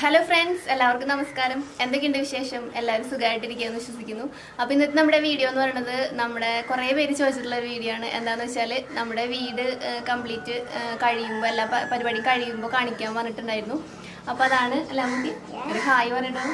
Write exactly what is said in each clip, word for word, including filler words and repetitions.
Hello friends, എല്ലാവർക്കും നമസ്കാരം. എന്തൊക്കെയുണ്ട് വിശേഷം? എല്ലാവരും സുഖമായിട്ടിരിക്കുകയെന്ന് വിശ്വസിക്കുന്നു. അപ്പോൾ ഇന്നത്തെ നമ്മുടെ വീഡിയോ എന്ന് പറയുന്നത് നമ്മുടെ കുറേ പേര് ചോദിച്ചിട്ടുള്ള ഒരു വീഡിയോ ആണ്. എന്താണെന്ന് വെച്ചാൽ നമ്മുടെ വീട് കംപ്ലീറ്റ് കഴിയുമ്പോൾ എല്ലാ പരിപാടിയും കഴിയുമ്പോൾ കാണിക്കാൻ പറഞ്ഞിട്ടുണ്ടായിരുന്നു. അപ്പോൾ അതാണ് അല്ല നമുക്ക് ഒരു ഹായ് പറയണത്.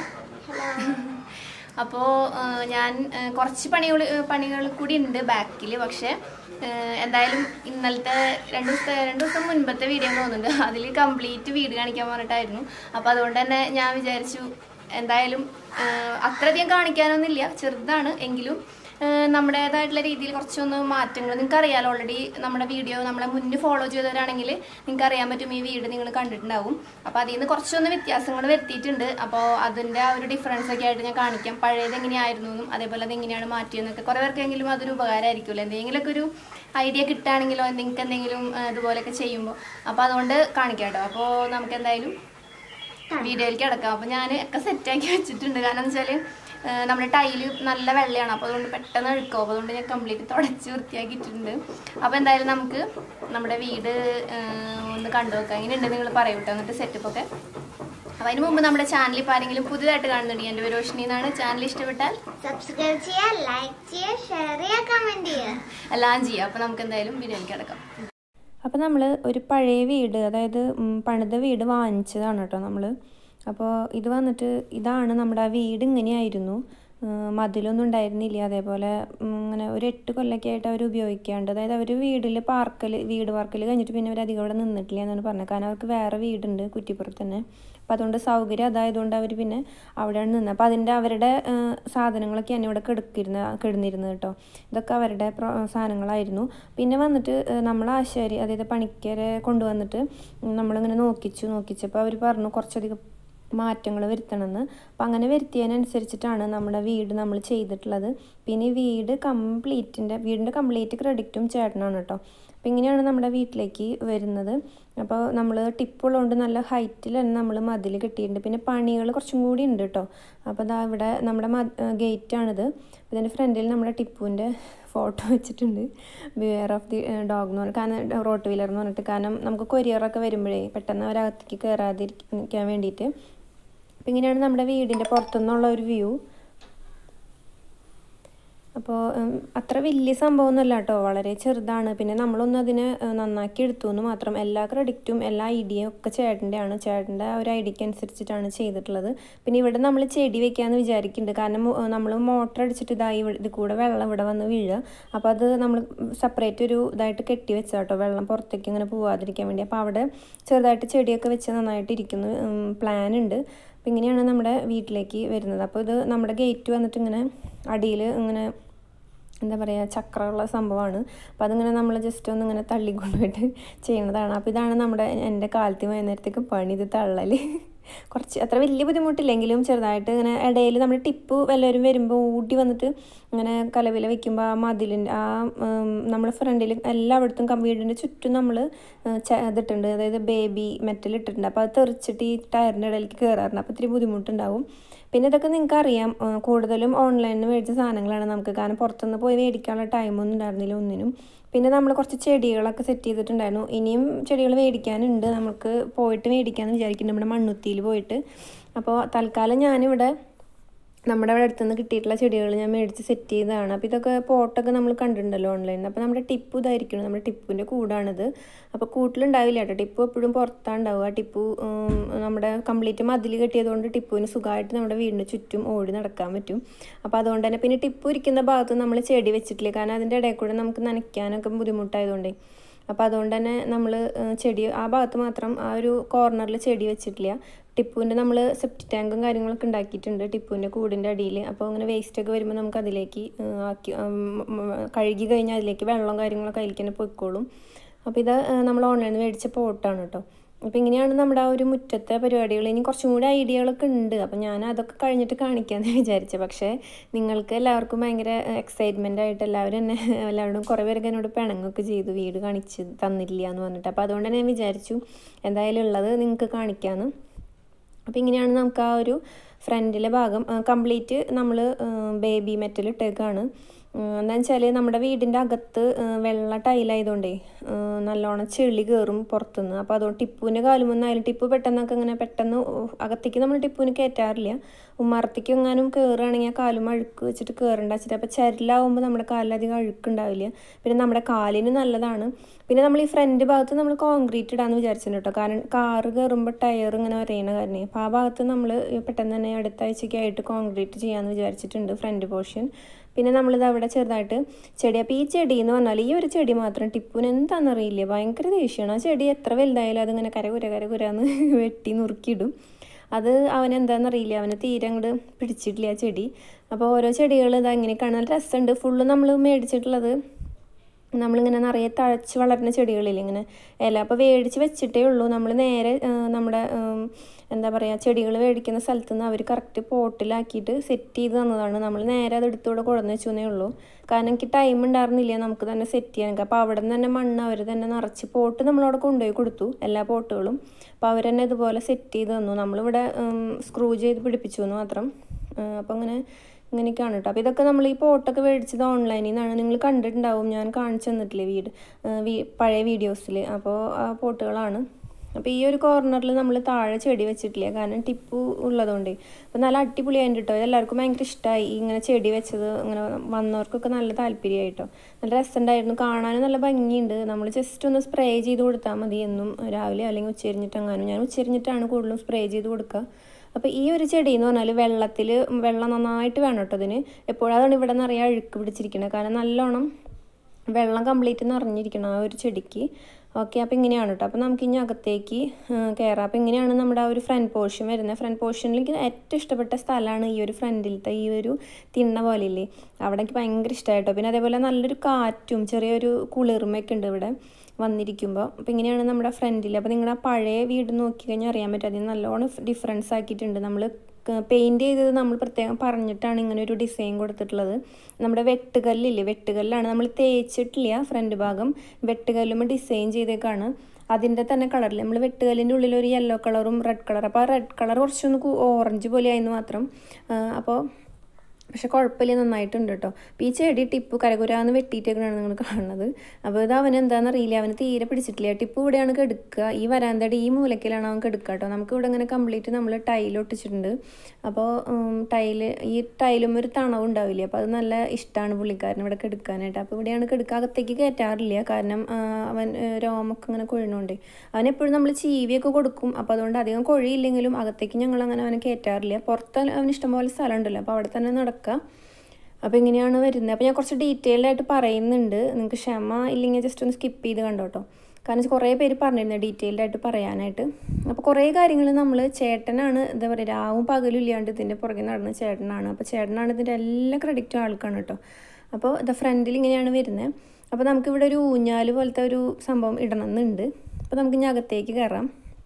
അപ്പോൾ ഞാൻ കുറച്ച് പണികൾ പണികൾ കൂടി ഉണ്ട് ബാക്കിൽ. പക്ഷേ എന്തായാലും ഇന്നലത്തെ രണ്ട് ദിവസത്തെ രണ്ട് ദിവസം മുൻപത്തെ വീഡിയോ തോന്നുന്നുണ്ട്, അതിൽ കംപ്ലീറ്റ് വീട് കാണിക്കാൻ പറഞ്ഞിട്ടായിരുന്നു. അപ്പോൾ അതുകൊണ്ട് തന്നെ ഞാൻ വിചാരിച്ചു എന്തായാലും അത്രയധികം കാണിക്കാനൊന്നുമില്ല, ചെറുതാണ് എങ്കിലും നമ്മുടേതായിട്ടുള്ള രീതിയിൽ കുറച്ചൊന്ന് മാറ്റങ്ങൾ. നിങ്ങൾക്ക് അറിയാലോ, ഓൾറെഡി നമ്മുടെ വീഡിയോ നമ്മളെ മുന്നേ ഫോളോ ചെയ്തവരാണെങ്കിൽ നിങ്ങൾക്ക് അറിയാൻ പറ്റും, ഈ വീട് നിങ്ങൾ കണ്ടിട്ടുണ്ടാവും. അപ്പോൾ അതിൽ നിന്ന് കുറച്ചൊന്ന് വ്യത്യാസങ്ങൾ വരുത്തിയിട്ടുണ്ട്. അപ്പോൾ അതിൻ്റെ ആ ഒരു ഡിഫറൻസ് ഒക്കെ ആയിട്ട് ഞാൻ കാണിക്കാം. പഴയത് എങ്ങനെയായിരുന്നു എന്നും അതേപോലെ അത് എങ്ങനെയാണ് മാറ്റിയെന്നൊക്കെ കുറേ പേർക്കെങ്കിലും അതൊരു ഉപകാരമായിരിക്കുമല്ലോ, എന്തെങ്കിലുമൊക്കെ ഒരു ഐഡിയ കിട്ടുകയാണെങ്കിലോ നിങ്ങൾക്ക് എന്തെങ്കിലും ഇതുപോലെയൊക്കെ ചെയ്യുമ്പോൾ. അപ്പോൾ അതുകൊണ്ട് കാണിക്കാം കേട്ടോ. അപ്പോൾ നമുക്ക് എന്തായാലും വീഡിയോയിലേക്ക് കിടക്കാം. അപ്പോൾ ഞാൻ ഒക്കെ സെറ്റാക്കി വെച്ചിട്ടുണ്ട്. കാരണം എന്ന് വെച്ചാൽ നമ്മുടെ ടൈല് നല്ല വെള്ളയാണ്, അപ്പോൾ അതുകൊണ്ട് പെട്ടെന്ന് അഴുക്കും. അപ്പോൾ അതുകൊണ്ട് ഞാൻ കംപ്ലീറ്റ് തുടച്ച് വൃത്തിയാക്കിയിട്ടുണ്ട്. അപ്പോൾ എന്തായാലും നമുക്ക് നമ്മുടെ വീട് ഒന്ന് കണ്ടു നോക്കാം. എങ്ങനെയുണ്ട് നിങ്ങൾ പറയൂ കേട്ടോ, എന്നിട്ട് സെറ്റപ്പൊക്കെ. അപ്പോൾ അതിന് മുമ്പ് നമ്മുടെ ചാനൽ ഇപ്പോൾ ആരെങ്കിലും പുതിയതായിട്ട് കാണുന്നുണ്ട്, എൻ്റെ പേര് റോഷിനി എന്നാണ്. ചാനൽ ഇഷ്ടപ്പെട്ടാൽ സബ്സ്ക്രൈബ് ചെയ്യുക, ലൈക്ക് ചെയ്യുക, ഷെയർ ചെയ്യുക, കമൻറ്റ് ചെയ്യുക, എല്ലാം ചെയ്യുക. അപ്പോൾ നമുക്ക് എന്തായാലും വീഡിയോയിലേക്ക് കിടക്കാം. അപ്പോൾ നമ്മൾ ഒരു പഴയ വീട്, അതായത് പണിത വീട് വാങ്ങിച്ചതാണ് കേട്ടോ നമ്മൾ. അപ്പോൾ ഇത് വന്നിട്ട് ഇതാണ് നമ്മുടെ ആ വീട്. ഇങ്ങനെയായിരുന്നു, മതിലൊന്നും ഉണ്ടായിരുന്നില്ല. അതേപോലെ ഇങ്ങനെ ഒരു എട്ട് കൊല്ലമൊക്കെ ആയിട്ട് അവർ ഉപയോഗിക്കാണ്ട്, അതായത് അവർ വീട്ടിൽ പാർക്കൽ വീട് പാർക്കൽ കഴിഞ്ഞിട്ട് പിന്നെ അവർ അധികം അവിടെ നിന്നിട്ടില്ല എന്നാണ് പറഞ്ഞത്. കാരണം അവർക്ക് വേറെ വീടുണ്ട് കുറ്റിപ്പുറത്ത് തന്നെ. അപ്പോൾ അതുകൊണ്ട് സൗകര്യം അതായതുകൊണ്ട് അവർ പിന്നെ അവിടെയാണ് നിന്നത്. അപ്പോൾ അതിൻ്റെ അവരുടെ സാധനങ്ങളൊക്കെയാണ് ഇവിടെ കിടക്കിരുന്ന കിടന്നിരുന്നത് കേട്ടോ. ഇതൊക്കെ അവരുടെ സാധനങ്ങളായിരുന്നു. പിന്നെ വന്നിട്ട് നമ്മൾ ആശാരി, അതായത് പണിക്കരെ കൊണ്ടുവന്നിട്ട് നമ്മളിങ്ങനെ നോക്കിച്ചു നോക്കിച്ചപ്പോൾ അവർ പറഞ്ഞു കുറച്ചധികം മാറ്റങ്ങൾ വരുത്തണമെന്ന്. അപ്പം അങ്ങനെ വരുത്തിയതിനനുസരിച്ചിട്ടാണ് നമ്മുടെ വീട് നമ്മൾ ചെയ്തിട്ടുള്ളത്. പിന്നെ ഈ വീട് കംപ്ലീറ്റിൻ്റെ വീടിൻ്റെ കംപ്ലീറ്റ് ക്രെഡിറ്റും ചേട്ടനാണ് കേട്ടോ. അപ്പം ഇങ്ങനെയാണ് നമ്മുടെ വീട്ടിലേക്ക് വരുന്നത്. അപ്പോൾ നമ്മൾ ടിപ്പുള്ളതുകൊണ്ട് നല്ല ഹൈറ്റിൽ തന്നെ നമ്മൾ മതിൽ കെട്ടിയിട്ടുണ്ട്. പിന്നെ പണികൾ കുറച്ചും കൂടി ഉണ്ട് കേട്ടോ. അപ്പോൾ അതാ ഇവിടെ നമ്മുടെ ഗേറ്റാണിത്. ഇതിൻ്റെ ഫ്രണ്ടിൽ നമ്മുടെ ടിപ്പുവിൻ്റെ ഫോട്ടോ വെച്ചിട്ടുണ്ട്, ബിവെയർ ഓഫ് ദി ഡോഗ് എന്ന് പറഞ്ഞിട്ട്. കാരണം റോട്ട് വീലർ എന്ന് പറഞ്ഞിട്ട്, കാരണം നമുക്ക് കൊറിയറൊക്കെ വരുമ്പോഴേ പെട്ടെന്ന് അവരകത്തേക്ക് കയറാതിരിക്കാൻ വേണ്ടിയിട്ട്. അപ്പം ഇങ്ങനെയാണ് നമ്മുടെ വീടിൻ്റെ പുറത്തുനിന്നുള്ള ഒരു വ്യൂ. അപ്പോൾ അത്ര വലിയ സംഭവമൊന്നുമല്ല കേട്ടോ, വളരെ ചെറുതാണ്. പിന്നെ നമ്മളൊന്നും അതിനെ നന്നാക്കി എടുത്തു എന്ന് മാത്രം. എല്ലാ ക്രെഡിറ്റും എല്ലാ ഐഡിയയും ഒക്കെ ചേട്ടൻ്റെയാണ്. ചേട്ടൻ്റെ ആ ഒരു ഐഡിയക്ക് അനുസരിച്ചിട്ടാണ് ചെയ്തിട്ടുള്ളത്. പിന്നെ ഇവിടെ നമ്മൾ ചെടി വെക്കാമെന്ന് വിചാരിക്കുന്നുണ്ട്. കാരണം നമ്മൾ മോട്ടർ അടിച്ചിട്ട് ഇതായി ഇത് കൂടെ വെള്ളം ഇവിടെ വന്ന് വീഴുക. അപ്പോൾ അത് നമ്മൾ സെപ്പറേറ്റ് ഒരു ഇതായിട്ട് കെട്ടി വെച്ചാൽ കേട്ടോ, വെള്ളം പുറത്തേക്ക് ഇങ്ങനെ പോവാതിരിക്കാൻ വേണ്ടി. അപ്പോൾ അവിടെ ചെറുതായിട്ട് ചെടിയൊക്കെ വെച്ച് നന്നായിട്ട് ഇരിക്കുന്നു, പ്ലാൻ ഉണ്ട്. അപ്പോൾ ഇങ്ങനെയാണ് നമ്മുടെ വീട്ടിലേക്ക് വരുന്നത്. അപ്പോൾ ഇത് നമ്മുടെ ഗേറ്റ് വന്നിട്ട് ഇങ്ങനെ അടിയിൽ ഇങ്ങനെ എന്താ പറയുക ചക്രമുള്ള സംഭവമാണ്. അപ്പോൾ അതിങ്ങനെ നമ്മൾ ജസ്റ്റ് ഒന്ന് ഇങ്ങനെ തള്ളിക്കൊണ്ടുപോയിട്ട് ചെയ്യുന്നതാണ്. അപ്പോൾ ഇതാണ് നമ്മുടെ എൻ്റെ കാലത്ത് വൈകുന്നേരത്തേക്ക് പണി, ഇത് തള്ളൽ. കുറച്ച് അത്ര വലിയ ബുദ്ധിമുട്ടില്ലെങ്കിലും ചെറുതായിട്ട് ഇങ്ങനെ ഇടയിൽ നമ്മൾ ടിപ്പ് വല്ലവരും വരുമ്പോൾ ഓടി വന്നിട്ട് ഇങ്ങനെ കലവില വെക്കുമ്പോൾ ആ മതിലിൻ്റെ ആ നമ്മുടെ ഫ്രണ്ടിൽ എല്ലായിടത്തും വീടിൻ്റെ ചുറ്റും നമ്മൾ ഇതിട്ടുണ്ട്, അതായത് ബേബി മെറ്റൽ ഇട്ടിട്ടുണ്ട്. അപ്പോൾ അത് തെറിച്ചിട്ട് ഈ ടയറിൻ്റെ ഇടയിലേക്ക് കയറാറുണ്ട്. അപ്പോൾ ഇത്തിരി ബുദ്ധിമുട്ടുണ്ടാവും. പിന്നെ ഇതൊക്കെ നിങ്ങൾക്ക് അറിയാം, കൂടുതലും ഓൺലൈനിൽ മേടിച്ച സാധനങ്ങളാണ് നമുക്ക്. കാരണം പുറത്തുനിന്ന് പോയി മേടിക്കാനുള്ള ടൈമൊന്നും ഉണ്ടായിരുന്നില്ല ഒന്നിനും. പിന്നെ നമ്മൾ കുറച്ച് ചെടികളൊക്കെ സെറ്റ് ചെയ്തിട്ടുണ്ടായിരുന്നു. ഇനിയും ചെടികൾ മേടിക്കാനുണ്ട്, നമുക്ക് പോയിട്ട് മേടിക്കാമെന്ന് വിചാരിക്കുന്നുണ്ട്, നമ്മുടെ മണ്ണുത്തിയിൽ പോയിട്ട്. അപ്പോൾ തൽക്കാലം ഞാനിവിടെ നമ്മുടെ അവിടെ അടുത്തുനിന്ന് കിട്ടിയിട്ടുള്ള ചെടികൾ ഞാൻ മേടിച്ച് സെറ്റ് ചെയ്തതാണ്. അപ്പോൾ ഇതൊക്കെ പോട്ടൊക്കെ നമ്മൾ കണ്ടിട്ടുണ്ടല്ലോ ഓൺലൈനിൽ. അപ്പോൾ നമ്മുടെ ടിപ്പു ഇതായിരിക്കണം, നമ്മുടെ ടിപ്പുവിൻ്റെ കൂടാണിത്. അപ്പോൾ കൂട്ടിലുണ്ടാവില്ല കേട്ടോ, ടിപ്പു എപ്പോഴും പുറത്താണ് ഉണ്ടാവുക. ടിപ്പു നമ്മുടെ കംപ്ലീറ്റ് മതിൽ കെട്ടിയതുകൊണ്ട് ടിപ്പുവിന് സുഖമായിട്ട് നമ്മുടെ വീടിന് ചുറ്റും ഓടി നടക്കാൻ പറ്റും. അപ്പോൾ അതുകൊണ്ട് തന്നെ പിന്നെ ടിപ്പു ഇരിക്കുന്ന ഭാഗത്ത് നമ്മൾ ചെടി വെച്ചിട്ടില്ല, കാരണം അതിൻ്റെ ഇടയിൽ കൂടെ നമുക്ക് നനയ്ക്കാനൊക്കെ ബുദ്ധിമുട്ടായതുകൊണ്ടേ. അപ്പോൾ അതുകൊണ്ട് തന്നെ നമ്മൾ ചെടി ആ ഭാഗത്ത് മാത്രം ആ ഒരു കോർണറിൽ ചെടി വെച്ചിട്ടില്ല. ടിപ്പുവിൻ്റെ നമ്മൾ സെപ്റ്റി ടാങ്കും കാര്യങ്ങളൊക്കെ ഉണ്ടാക്കിയിട്ടുണ്ട് ടിപ്പുവിൻ്റെ കൂടിൻ്റെ അടിയിൽ. അപ്പോൾ അങ്ങനെ വേസ്റ്റൊക്കെ വരുമ്പോൾ നമുക്ക് അതിലേക്ക് ആക്കി കഴുകി കഴിഞ്ഞാൽ അതിലേക്ക് വെള്ളവും കാര്യങ്ങളൊക്കെ അതിലേക്ക് തന്നെ പൊയ്ക്കോളും. അപ്പോൾ ഇത് നമ്മൾ ഓൺലൈനിൽ നിന്ന് മേടിച്ച പോട്ടാണ് കേട്ടോ. അപ്പോൾ ഇങ്ങനെയാണ് നമ്മുടെ ആ ഒരു മുറ്റത്തെ പരിപാടികൾ. ഇനി കുറച്ചും കൂടി ഐഡിയകളൊക്കെ ഉണ്ട്. അപ്പോൾ ഞാൻ അതൊക്കെ കഴിഞ്ഞിട്ട് കാണിക്കാമെന്ന് വിചാരിച്ചത്. പക്ഷേ നിങ്ങൾക്ക് എല്ലാവർക്കും ഭയങ്കര എക്സൈറ്റ്മെൻ്റ് ആയിട്ട് എല്ലാവരും എന്നെ എല്ലാവരും കുറേ പേരൊക്കെ എന്നോട് പിണങ്ങൊക്കെ ചെയ്തു, വീട് കാണിച്ച് തന്നില്ല എന്ന് പറഞ്ഞിട്ട്. അപ്പോൾ അതുകൊണ്ട് തന്നെ ഞാൻ വിചാരിച്ചു എന്തായാലും ഉള്ളത് നിങ്ങൾക്ക് കാണിക്കാമെന്ന്. അപ്പോൾ ഇങ്ങനെയാണ് നമുക്ക് ആ ഒരു ഫ്രണ്ടിലെ ഭാഗം കംപ്ലീറ്റ് നമ്മൾ ബേബി മെറ്റൽ ഇട്ടേക്കാണ്. എന്താണെന്ന് വെച്ചാൽ നമ്മുടെ വീടിൻ്റെ അകത്ത് വെള്ള ടൈലായതുകൊണ്ടേ നല്ലോണം ചെളി കയറും പുറത്തുനിന്ന്. അപ്പോൾ അതുകൊണ്ട് ടിപ്പുവിൻ്റെ കാലുമൊന്നായാലും ടിപ്പ് പെട്ടെന്നൊക്കെ ഇങ്ങനെ പെട്ടെന്ന് അകത്തേക്ക് നമ്മൾ ടിപ്പുവിന് കയറ്റാറില്ല. ഉമ്മറത്തേക്ക് എങ്ങാനും കയറുകയാണെങ്കിൽ ആ കാലും അഴുക്ക് വെച്ചിട്ട് കയറേണ്ട വെച്ചിട്ട്. അപ്പോൾ ചരലാവുമ്പോൾ നമ്മുടെ കാലിലധികം അഴുക്കുണ്ടാവില്ല. പിന്നെ നമ്മുടെ കാലിന് നല്ലതാണ്. പിന്നെ നമ്മൾ ഈ ഫ്രണ്ട് ഭാഗത്ത് നമ്മൾ കോൺക്രീറ്റ് ഇടാമെന്ന് വിചാരിച്ചിട്ടുണ്ട് കേട്ടോ. കാരണം കാറ് കയറുമ്പോൾ ടയർ ഇങ്ങനെ വരയണ കാരണം. അപ്പോൾ ആ ഭാഗത്ത് നമ്മൾ പെട്ടെന്ന് തന്നെ അടുത്ത ആഴ്ചയ്ക്കായിട്ട് കോൺക്രീറ്റ് ചെയ്യാമെന്ന് വിചാരിച്ചിട്ടുണ്ട് ഫ്രണ്ട് പോർഷൻ. പിന്നെ നമ്മളിത് അവിടെ ചെറുതായിട്ട് ചെടി. അപ്പോൾ ഈ ചെടി എന്ന് പറഞ്ഞാൽ ഈ ഒരു ചെടി മാത്രം ടിപ്പുവിന് എന്താണെന്നറിയില്ല, ഭയങ്കര ദേഷ്യമാണ്. ആ ചെടി എത്ര വലുതായാലും അതിങ്ങനെ കരകുര കരകുരാന്ന് വെട്ടി നുറുക്കിയിടും. അത് അവനെന്താണെന്നറിയില്ല, അവന് തീരെ അങ്ങോട്ട് പിടിച്ചിട്ടില്ല ആ ചെടി. അപ്പോൾ ഓരോ ചെടികൾ ഇതാ ഇങ്ങനെ കാണാൻ രസമുണ്ട്. ഫുള്ള് നമ്മൾ മേടിച്ചിട്ടുള്ളത് നമ്മളിങ്ങനെ നിറയെ തഴച്ച് വളരുന്ന ചെടികളില്ല ഇങ്ങനെ ഇല. അപ്പോൾ മേടിച്ച് വെച്ചിട്ടേ ഉള്ളൂ. നമ്മൾ നേരെ നമ്മുടെ എന്താ പറയുക ചെടികൾ മേടിക്കുന്ന സ്ഥലത്ത് നിന്ന് അവർ കറക്റ്റ് പോട്ടിലാക്കിയിട്ട് സെറ്റ് ചെയ്ത് തന്നതാണ്. നമ്മൾ നേരെ അത് എടുത്തുകൂടെ കുഴന്ന് വെച്ചേ ഉള്ളൂ. കാരണം എനിക്ക് ടൈം ഉണ്ടായിരുന്നില്ല നമുക്ക് തന്നെ സെറ്റ് ചെയ്യാനൊക്കെ. അപ്പോൾ അവിടെ നിന്ന് തന്നെ മണ്ണ് അവർ തന്നെ നിറച്ച് പോട്ട് നമ്മളവിടെ കൊണ്ടുപോയി കൊടുത്തു, എല്ലാ പോട്ടുകളും. അപ്പോൾ അവർ തന്നെ ഇതുപോലെ സെറ്റ് ചെയ്ത് തന്നു. നമ്മളിവിടെ സ്ക്രൂ ചെയ്ത് പിടിപ്പിച്ചു എന്ന് മാത്രം. അപ്പോൾ അങ്ങനെ ഇങ്ങനെയൊക്കെയാണ് കേട്ടോ. അപ്പോൾ ഇതൊക്കെ നമ്മൾ ഈ പോട്ടൊക്കെ മേടിച്ചത് ഓൺലൈനിൽ നിന്നാണ്. നിങ്ങൾ കണ്ടിട്ടുണ്ടാവും, ഞാൻ കാണിച്ചു തന്നിട്ടില്ലേ വീട് പഴയ വീഡിയോസിൽ. അപ്പോൾ ആ പോട്ടുകളാണ്. അപ്പോൾ ഈ ഒരു കോർണറിൽ നമ്മൾ താഴെ ചെടി വെച്ചിട്ടില്ല, കാരണം ടിപ്പു ഉള്ളതുകൊണ്ട്. അപ്പോൾ നല്ല അടിപൊളിയായിട്ട് കേട്ടോ. എല്ലാവർക്കും ഭയങ്കര ഇഷ്ടമായി ഇങ്ങനെ ചെടി വെച്ചത്. ഇങ്ങനെ വന്നവർക്കൊക്കെ നല്ല താല്പര്യമായിട്ടോ. നല്ല രസമുണ്ടായിരുന്നു, കാണാനും നല്ല ഭംഗിയുണ്ട്. നമ്മൾ ജസ്റ്റ് ഒന്ന് സ്പ്രേ ചെയ്ത് കൊടുത്താൽ മതി എന്നും രാവിലെ അല്ലെങ്കിൽ ഉച്ചരിഞ്ഞിട്ടെങ്ങാനും. ഞാൻ ഉച്ചരിഞ്ഞിട്ടാണ് കൂടുതലും സ്പ്രേ ചെയ്ത് കൊടുക്കുക. അപ്പോൾ ഈ ഒരു ചെടി എന്ന് പറഞ്ഞാൽ വെള്ളത്തിൽ വെള്ളം നന്നായിട്ട് വേണം കേട്ടോ അതിന്. എപ്പോഴും അതാണ് ഇവിടെ നിറയെ അഴുക്ക് പിടിച്ചിരിക്കുന്നത്, കാരണം നല്ലോണം വെള്ളം കംപ്ലീറ്റ് നിറഞ്ഞിരിക്കണം ആ ഒരു ചെടിക്ക്. ഓക്കെ, അപ്പോൾ ഇങ്ങനെയാണ് കേട്ടോ. അപ്പോൾ നമുക്ക് ഇനി അകത്തേക്ക് കയറാം. അപ്പോൾ ഇങ്ങനെയാണ് നമ്മുടെ ആ ഒരു ഫ്രണ്ട് പോർഷൻ വരുന്നത്. ഫ്രണ്ട് പോർഷനിൽ എനിക്ക് ഏറ്റവും ഇഷ്ടപ്പെട്ട സ്ഥലമാണ് ഈ ഒരു ഫ്രണ്ടിലത്തെ ഈ ഒരു തിണ്ണ പോലെ ഇല്ലേ, അവിടെ എനിക്ക് ഭയങ്കര ഇഷ്ടമായിട്ടോ. പിന്നെ അതേപോലെ നല്ലൊരു കാറ്റും ചെറിയൊരു കുളിർമയൊക്കെ ഉണ്ട് ഇവിടെ വന്നിരിക്കുമ്പോൾ. അപ്പോൾ ഇങ്ങനെയാണ് നമ്മുടെ ഫ്രണ്ടിൽ. അപ്പോൾ നിങ്ങളുടെ ആ പഴയ വീട് നോക്കിക്കഴിഞ്ഞാൽ അറിയാൻ പറ്റും, അതിന് നല്ലോണം ഡിഫറൻസ് ആക്കിയിട്ടുണ്ട്. നമ്മൾ പെയിൻറ്റ് ചെയ്തത് നമ്മൾ പ്രത്യേകം പറഞ്ഞിട്ടാണ് ഇങ്ങനെ ഒരു ഡിസൈൻ കൊടുത്തിട്ടുള്ളത്. നമ്മുടെ വെട്ടുകല്ലില്ലേ, വെട്ടുകല്ലാണ് നമ്മൾ തേച്ചിട്ടില്ല ഫ്രണ്ട് ഭാഗം, വെട്ടുകല്ലുമ്പോൾ ഡിസൈൻ ചെയ്തേക്കാണ്. അതിൻ്റെ തന്നെ കളറിൽ നമ്മൾ വെട്ടുകല്ലിൻ്റെ ഉള്ളിൽ ഒരു യെല്ലോ കളറും റെഡ് കളർ. അപ്പോൾ ആ റെഡ് കളർ കുറച്ചൊന്ന് ഓറഞ്ച് പോലെ ആയിരുന്നു മാത്രം. അപ്പോൾ പക്ഷെ കുഴപ്പമില്ല, നന്നായിട്ടുണ്ട് കേട്ടോ. അപ്പോൾ ഈ ചെടി ടിപ്പ് കരകുരാന്ന് വെട്ടിയിട്ടൊക്കെയാണ് നിങ്ങൾ കാണുന്നത്. അപ്പോൾ ഇത് അവന് എന്താണെന്നറിയില്ല, അവന് തീരെ പിടിച്ചിട്ടില്ല. ടിപ്പ് ഇവിടെയാണ് കെടുക്കുക, ഈ വരാന്തയുടെ ഈ മൂലക്കിലാണ് അവൻ കെടുക്കുക കേട്ടോ. നമുക്ക് ഇവിടെ ഇങ്ങനെ കംപ്ലീറ്റ് നമ്മൾ ടൈൽ ഒട്ടിച്ചിട്ടുണ്ട്. അപ്പോൾ ടൈല് ഈ ടൈലും ഒരു തണവും ഉണ്ടാവില്ലേ, അപ്പോൾ അത് നല്ല ഇഷ്ടമാണ് പുള്ളിക്കാരന് ഇവിടെ കെടുക്കാനായിട്ട്. അപ്പോൾ ഇവിടെയാണ് കെടുക്കുക, അകത്തേക്ക് കയറ്റാറില്ല, കാരണം അവൻ രോമൊക്കെ ഇങ്ങനെ കൊഴിയുന്നുണ്ട്. അവനെപ്പോഴും നമ്മൾ ചീവിയൊക്കെ കൊടുക്കും. അപ്പോൾ അതുകൊണ്ട് അധികം കൊഴിയില്ലെങ്കിലും അകത്തേക്ക് ഞങ്ങൾ അങ്ങനെ അവനെ കയറ്റാറില്ല. പുറത്ത് അവന് ഇഷ്ടംപോലെ സ്ഥലം ഉണ്ടല്ലോ, അപ്പോൾ അവിടെ തന്നെ നടക്കുക. അപ്പോൾ ഇങ്ങനെയാണ് വരുന്നത്. അപ്പോൾ ഞാൻ കുറച്ച് ഡീറ്റെയിൽഡ് ആയിട്ട് പറയുന്നുണ്ട്, നിങ്ങൾക്ക് ക്ഷമ ഇല്ലെങ്കിൽ ജസ്റ്റ് ഒന്ന് സ്കിപ്പ് ചെയ്ത് കണ്ടോ കേട്ടോ. കാരണം കുറേ പേര് പറഞ്ഞിരുന്നു ഡീറ്റെയിൽഡ് ആയിട്ട് പറയാനായിട്ട്. അപ്പോൾ കുറേ കാര്യങ്ങൾ നമ്മൾ ചേട്ടനാണ് എന്താ പറയുക, രാവും പകലും ഇല്ലാണ്ട് ഇതിൻ്റെ പുറകെ നടന്ന ചേട്ടനാണ്. അപ്പോൾ ചേട്ടനാണ് ഇതിൻ്റെ എല്ലാ ക്രെഡിറ്റും ആൾക്കാണ് കേട്ടോ. അപ്പോൾ ഇത് ഫ്രണ്ടിൽ ഇങ്ങനെയാണ് വരുന്നത്. അപ്പോൾ നമുക്കിവിടെ ഒരു ഊഞ്ഞാല് പോലത്തെ ഒരു സംഭവം ഇടണം എന്നുണ്ട്. അപ്പോൾ നമുക്ക് ഇനി അകത്തേക്ക് കയറാം.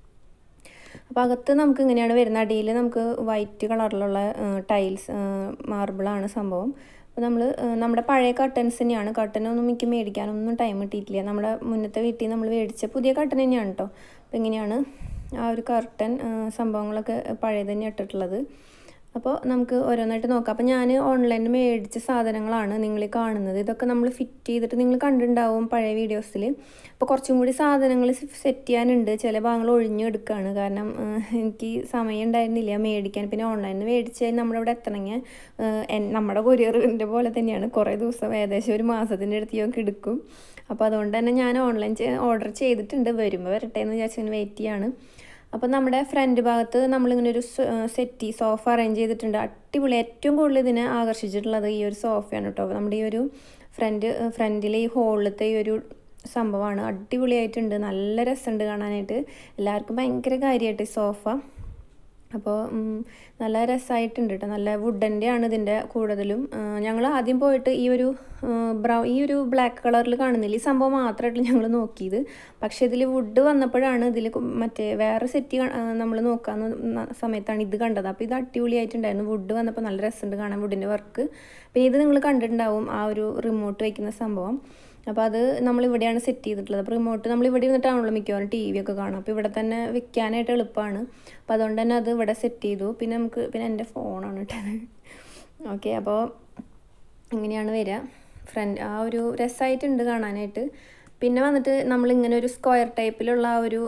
അപ്പോൾ അകത്ത് നമുക്ക് ഇങ്ങനെയാണ് വരുന്നത്. അടിയിൽ നമുക്ക് വൈറ്റ് കളറിലുള്ള ടൈൽസ് മാർബിളാണ് സംഭവം. അപ്പോൾ നമ്മൾ നമ്മുടെ പഴയ കർട്ടൻസ് തന്നെയാണ്. കർട്ടനൊന്നും എനിക്ക് മേടിക്കാനൊന്നും ടൈം കിട്ടിയിട്ടില്ല. നമ്മുടെ മുന്നത്തെ വീട്ടിൽ നമ്മൾ മേടിച്ച പുതിയ കർട്ടൻ തന്നെയാണ് കേട്ടോ. അപ്പോൾ ഇങ്ങനെയാണ് ആ ഒരു കർട്ടൻ സംഭവങ്ങളൊക്കെ പഴയ തന്നെ ഇട്ടിട്ടുള്ളത്. അപ്പോൾ നമുക്ക് ഓരോന്നായിട്ട് നോക്കാം. അപ്പോൾ ഞാൻ ഓൺലൈനിൽ മേടിച്ച സാധനങ്ങളാണ് നിങ്ങൾ കാണുന്നത്. ഇതൊക്കെ നമ്മൾ ഫിറ്റ് ചെയ്തിട്ട് നിങ്ങൾ കണ്ടിട്ടുണ്ടാവും പഴയ വീഡിയോസിൽ. അപ്പോൾ കുറച്ചും കൂടി സാധനങ്ങൾ സെറ്റ് ചെയ്യാനുണ്ട്. ചില ഭാഗങ്ങൾ ഒഴിഞ്ഞെടുക്കുകയാണ്, കാരണം എനിക്ക് സമയം ഉണ്ടായിരുന്നില്ല മേടിക്കാൻ. പിന്നെ ഓൺലൈനിൽ മേടിച്ചാൽ നമ്മളിവിടെ എത്തണമെങ്കിൽ നമ്മുടെ കൊറിയറിൻ്റെ പോലെ തന്നെയാണ്, കുറേ ദിവസം ഏകദേശം ഒരു മാസത്തിൻ്റെ അടുത്തേക്ക് എടുക്കും. അപ്പോൾ അതുകൊണ്ട് തന്നെ ഞാൻ ഓൺലൈൻ ഓർഡർ ചെയ്തിട്ടുണ്ട്. വരുമ്പോൾ വരട്ടെ എന്ന് വിചാരിച്ച് വെയിറ്റ് ചെയ്യാണ്. അപ്പോൾ നമ്മുടെ ഫ്രണ്ട് ഭാഗത്ത് നമ്മളിങ്ങനെ ഒരു സെറ്റി സോഫ അറേഞ്ച് ചെയ്തിട്ടുണ്ട്. അടിപൊളി. ഏറ്റവും കൂടുതൽ ഇതിനെ ആകർഷിച്ചിട്ടുള്ളത് ഈ ഒരു സോഫയാണ് കേട്ടോ. നമ്മുടെ ഈ ഒരു ഫ്രണ്ട് ഫ്രണ്ടിലെ ഈ ഹോളിലത്തെ ഈ ഒരു സംഭവമാണ്. അടിപൊളിയായിട്ടുണ്ട്, നല്ല രസമുണ്ട് കാണാനായിട്ട്. എല്ലാവർക്കും ഭയങ്കര കാര്യമായിട്ട് സോഫ. അപ്പോൾ നല്ല രസമായിട്ടുണ്ട് കേട്ടോ. നല്ല വുഡൻ്റെ ആണ് ഇതിൻ്റെ കൂടുതലും. ഞങ്ങൾ ആദ്യം പോയിട്ട് ഈ ഒരു ബ്രൗ ഈ ഒരു ബ്ലാക്ക് കളറിൽ കാണുന്നില്ല, ഈ സംഭവം മാത്രമായിട്ട് ഞങ്ങൾ നോക്കിയത്. പക്ഷേ ഇതിൽ വുഡ് വന്നപ്പോഴാണ് ഇതിൽ മറ്റേ വേറെ സെറ്റ് നമ്മൾ നോക്കാവുന്ന സമയത്താണ് ഇത് കണ്ടത്. അപ്പോൾ ഇത് അടിപൊളിയായിട്ടുണ്ടായിരുന്നു. വുഡ് വന്നപ്പോൾ നല്ല രസമുണ്ട് കാണാൻ, വുഡിൻ്റെ വർക്ക്. പിന്നെ ഇത് നിങ്ങൾ കണ്ടിട്ടുണ്ടാവും ആ ഒരു റിമോട്ട് വയ്ക്കുന്ന സംഭവം. അപ്പോൾ അത് നമ്മളിവിടെയാണ് സെറ്റ് ചെയ്തിട്ടുള്ളത്. അപ്പോൾ റിമോട്ട് നമ്മളിവിടെ ഇരുന്നിട്ടാണല്ലോ മിക്കവാറും ടി വി ഒക്കെ കാണാം. അപ്പോൾ ഇവിടെ തന്നെ വെക്കാനായിട്ട് എളുപ്പമാണ്. അപ്പോൾ അതുകൊണ്ട് തന്നെ അത് ഇവിടെ സെറ്റ് ചെയ്തു. പിന്നെ നമുക്ക് പിന്നെ എൻ്റെ ഫോണാണ് ഇട്ടത്. ഓക്കെ, അപ്പോൾ ഇങ്ങനെയാണ് വരിക. ഫ്രണ്ട് ആ ഒരു രസമായിട്ടുണ്ട് കാണാനായിട്ട്. പിന്നെ വന്നിട്ട് നമ്മളിങ്ങനെ ഒരു സ്ക്വയർ ടൈപ്പിലുള്ള ആ ഒരു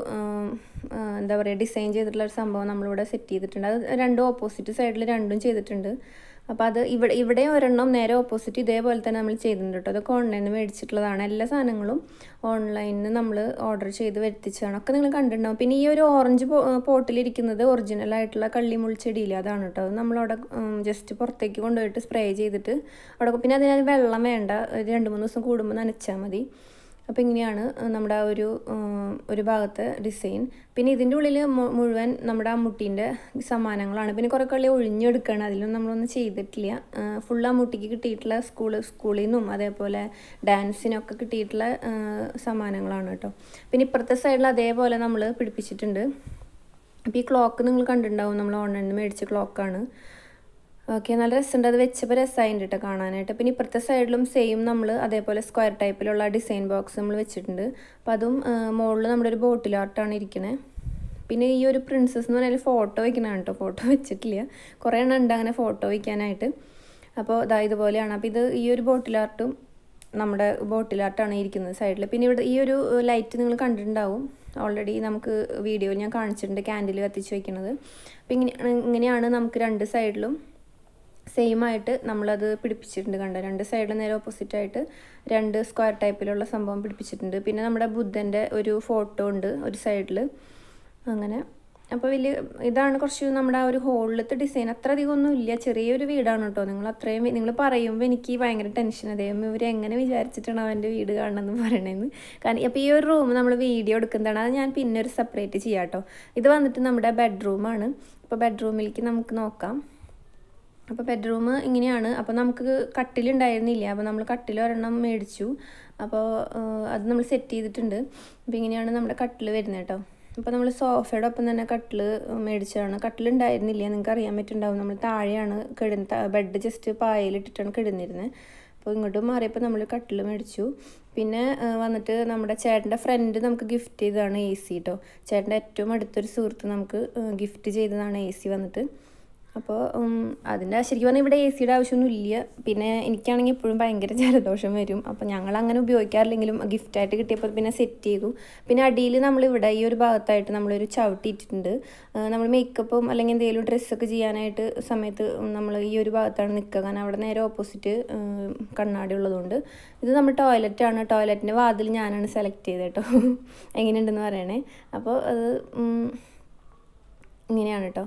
എന്താ പറയുക ഡിസൈൻ ചെയ്തിട്ടുള്ള ഒരു സംഭവം നമ്മളിവിടെ സെറ്റ് ചെയ്തിട്ടുണ്ട്. അത് രണ്ടും ഓപ്പോസിറ്റ് സൈഡിൽ രണ്ടും ചെയ്തിട്ടുണ്ട്. അപ്പോൾ അത് ഇവിടെ ഇവിടെ ഒരെണ്ണം നേരെ ഓപ്പോസിറ്റ് ഇതേപോലെ തന്നെ നമ്മൾ ചെയ്തിട്ടുണ്ട് കേട്ടോ. അതൊക്കെ ഓൺലൈനിൽ നിന്ന് മേടിച്ചിട്ടുള്ളതാണ്. എല്ലാ സാധനങ്ങളും ഓൺലൈനിൽ നമ്മൾ ഓർഡർ ചെയ്ത് വരുത്തിച്ചതാണ്. ഒക്കെ നിങ്ങൾ കണ്ടിട്ടുണ്ടാവും. പിന്നെ ഈ ഒരു ഓറഞ്ച് പോട്ടിലിരിക്കുന്നത് ഒറിജിനൽ ആയിട്ടുള്ള കള്ളിമുൾച്ചെടിയില്ല, അതാണ് കേട്ടോ. നമ്മളവിടെ ജസ്റ്റ് പുറത്തേക്ക് കൊണ്ടുപോയിട്ട് സ്പ്രേ ചെയ്തിട്ട് അവിടെ, പിന്നെ അതിന് വെള്ളം വേണ്ട, രണ്ട് മൂന്ന് ദിവസം കൂടുമ്പോൾ നനച്ചാൽ മതി. അപ്പോൾ ഇങ്ങനെയാണ് നമ്മുടെ ആ ഒരു ഒരു ഭാഗത്തെ ഡിസൈൻ. പിന്നെ ഇതിൻ്റെ ഉള്ളിൽ മുഴുവൻ നമ്മുടെ ആ മുട്ടീൻ്റെ സമ്മാനങ്ങളാണ്. പിന്നെ കുറേ കളി ഒഴിഞ്ഞെടുക്കുകയാണ്, അതിലൊന്നും നമ്മളൊന്നും ചെയ്തിട്ടില്ല. ഫുൾ ആ മുട്ടിക്ക് കിട്ടിയിട്ടുള്ള സ്കൂള് സ്കൂളിൽ നിന്നും അതേപോലെ ഡാൻസിനൊക്കെ കിട്ടിയിട്ടുള്ള സമ്മാനങ്ങളാണ് കേട്ടോ. പിന്നെ ഇപ്പുറത്തെ സൈഡിൽ അതേപോലെ നമ്മൾ പിടിപ്പിച്ചിട്ടുണ്ട്. അപ്പോൾ ഈ ക്ലോക്ക് നിങ്ങൾ കണ്ടിട്ടുണ്ടാവും, നമ്മൾ ഓൺലൈനിൽ നിന്ന് മേടിച്ച ക്ലോക്കാണ്. ഓക്കെ, നല്ല രസമുണ്ട്. അത് വെച്ചപ്പോൾ രസമായിട്ട് കേട്ടോ കാണാനായിട്ട്. പിന്നെ ഇപ്പുറത്തെ സൈഡിലും സെയിം നമ്മൾ അതേപോലെ സ്ക്വയർ ടൈപ്പിലുള്ള ഡിസൈൻ ബോക്സ് നമ്മൾ വെച്ചിട്ടുണ്ട്. അപ്പോൾ അതും മുകളിൽ നമ്മുടെ ഒരു ബോട്ടിൽ ആർട്ടാണ് ഇരിക്കുന്നത്. പിന്നെ ഈ ഒരു പ്രിൻസസ് എന്ന് പറഞ്ഞാൽ ഫോട്ടോ വയ്ക്കണതാണ് കേട്ടോ, ഫോട്ടോ വെച്ചിട്ടില്ല. കുറേ എണ്ണം ഉണ്ട് അങ്ങനെ ഫോട്ടോ വയ്ക്കാനായിട്ട്. അപ്പോൾ ഇതാ ഇതുപോലെയാണ്. അപ്പോൾ ഇത് ഈ ഒരു ബോട്ടിൽ ആർട്ടും നമ്മുടെ ബോട്ടിൽ ആർട്ടാണ് ഇരിക്കുന്നത് സൈഡിൽ. പിന്നെ ഇവിടെ ഈ ഒരു ലൈറ്റ് നിങ്ങൾ കണ്ടിട്ടുണ്ടാവും, ഓൾറെഡി നമുക്ക് വീഡിയോ ഞാൻ കാണിച്ചിട്ടുണ്ട്, ക്യാൻഡിൽ കത്തിച്ച് വയ്ക്കുന്നത്. അപ്പോൾ ഇങ്ങനെ ഇങ്ങനെയാണ് നമുക്ക് രണ്ട് സൈഡിലും സെയിം ആയിട്ട് നമ്മളത് പിടിപ്പിച്ചിട്ടുണ്ട്. കണ്ടോ, രണ്ട് സൈഡിൽ നേരെ ഓപ്പോസിറ്റായിട്ട് രണ്ട് സ്ക്വയർ ടൈപ്പിലുള്ള സംഭവം പിടിപ്പിച്ചിട്ടുണ്ട്. പിന്നെ നമ്മുടെ ബുദ്ധൻ്റെ ഒരു ഫോട്ടോ ഉണ്ട് ഒരു സൈഡിൽ അങ്ങനെ. അപ്പോൾ വലിയ ഇതാണ് കുറച്ച് നമ്മുടെ ആ ഒരു ഹോളിലത്തെ ഡിസൈൻ. അത്ര അധികം ഒന്നും ഇല്ല, ചെറിയൊരു വീടാണ് കേട്ടോ. നിങ്ങൾ അത്രയും നിങ്ങൾ പറയുമ്പോൾ എനിക്ക് ഭയങ്കര ടെൻഷൻ, അതേയും ഇവർ എങ്ങനെ വിചാരിച്ചിട്ടാണ് അവൻ്റെ വീട് കാണണമെന്ന് പറയണതെന്ന്. കാരണം അപ്പോൾ ഈ ഒരു റൂം നമ്മൾ വീഡിയോ എടുക്കുന്നതാണ്, അത് ഞാൻ പിന്നെ ഒരു സെപ്പറേറ്റ് ചെയ്യാം കേട്ടോ. ഇത് വന്നിട്ട് നമ്മുടെ ബെഡ്റൂമാണ്. അപ്പോൾ ബെഡ്റൂമിലേക്ക് നമുക്ക് നോക്കാം. അപ്പോൾ ബെഡ്റൂം ഇങ്ങനെയാണ്. അപ്പോൾ നമുക്ക് കട്ടിലുണ്ടായിരുന്നില്ല, അപ്പോൾ നമ്മൾ കട്ടിൽ ഒരെണ്ണം മേടിച്ചു. അപ്പോൾ അത് നമ്മൾ സെറ്റ് ചെയ്തിട്ടുണ്ട്. അപ്പോൾ ഇങ്ങനെയാണ് നമ്മുടെ കട്ടിൽ വരുന്നത് കേട്ടോ. അപ്പോൾ നമ്മൾ സോഫയുടെ ഒപ്പം തന്നെ കട്ടിൽ മേടിച്ചതാണ്. കട്ടിലുണ്ടായിരുന്നില്ല, നിങ്ങൾക്ക് അറിയാൻ പറ്റുന്നുണ്ടാവും. നമ്മൾ താഴെയാണ് കിടന്ന്, ബെഡ് ജസ്റ്റ് പായലിട്ടിട്ടാണ് കിടന്നിരുന്നത്. അപ്പോൾ ഇങ്ങോട്ട് മാറിയപ്പോൾ നമ്മൾ കട്ടിൽ മേടിച്ചു. പിന്നെ വന്നിട്ട് നമ്മുടെ ചേട്ടൻ്റെ ഫ്രണ്ട് നമുക്ക് ഗിഫ്റ്റ് ചെയ്തതാണ് എ സി കേട്ടോ. ചേട്ടൻ്റെ ഏറ്റവും അടുത്തൊരു സുഹൃത്ത് നമുക്ക് ഗിഫ്റ്റ് ചെയ്തതാണ് എ സി വന്നിട്ട്. അപ്പോൾ അതിൻ്റെ ശരിക്കും പറഞ്ഞാൽ ഇവിടെ എ സിയുടെ ആവശ്യമൊന്നും ഇല്ല. പിന്നെ എനിക്കാണെങ്കിൽ എപ്പോഴും ഭയങ്കര ജലദോഷം വരും. അപ്പോൾ ഞങ്ങൾ അങ്ങനെ ഉപയോഗിക്കാറില്ലെങ്കിലും ഗിഫ്റ്റായിട്ട് കിട്ടിയപ്പോൾ പിന്നെ സെറ്റ് ചെയ്തു. പിന്നെ അടിയിൽ നമ്മളിവിടെ ഈ ഒരു ഭാഗത്തായിട്ട് നമ്മളൊരു ചവിട്ടി ഇട്ടിട്ടുണ്ട്. നമ്മൾ മേക്കപ്പും അല്ലെങ്കിൽ എന്തെങ്കിലും ഡ്രസ്സൊക്കെ ചെയ്യാനായിട്ട് സമയത്ത് നമ്മൾ ഈ ഒരു ഭാഗത്താണ് നിൽക്കുക, കാരണം അവിടെ നേരെ ഓപ്പോസിറ്റ് കണ്ണാടി ഉള്ളതുകൊണ്ട്. ഇത് നമ്മൾ ടോയ്ലറ്റാണ്. ടോയ്ലറ്റിൻ്റെ വാതിൽ ഞാനാണ് സെലക്ട് ചെയ്തത് കേട്ടോ, എങ്ങനെയുണ്ടെന്ന് പറയണേ. അപ്പോൾ അത് ഇങ്ങനെയാണ് കേട്ടോ.